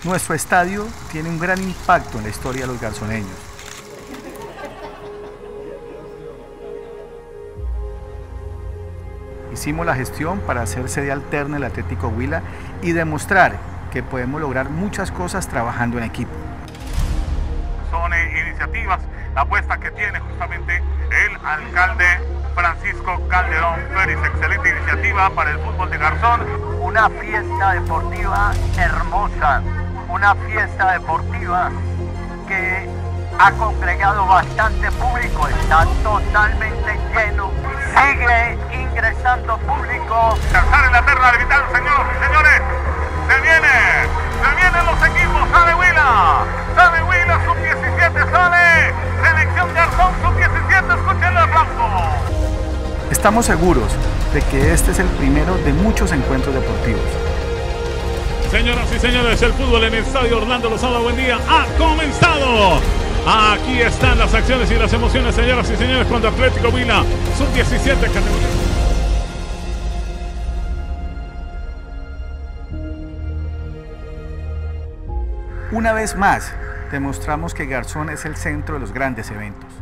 Nuestro estadio tiene un gran impacto en la historia de los garzoneños. Hicimos la gestión para hacer sede alterna el Atlético Huila y demostrar que podemos lograr muchas cosas trabajando en equipo. Son iniciativas, la apuesta que tiene justamente el alcalde Francisco Calderón Pérez. Excelente iniciativa para el fútbol de Garzón. Una fiesta deportiva hermosa, una fiesta deportiva que ha congregado bastante público, está totalmente lleno, sigue ingresando público. Alzar en la terna arbitral, señoras y señores, se vienen los equipos, sale Huila sub-17, sale selección Garzón sub-17, escuchen el aplauso. Estamos seguros de que este es el primero de muchos encuentros deportivos. Señoras y señores, el fútbol en el estadio Orlando Lozada Buendía ha comenzado. Aquí están las acciones y las emociones, señoras y señores, cuando Atlético Huila sub-17 categoría. Una vez más, demostramos que Garzón es el centro de los grandes eventos.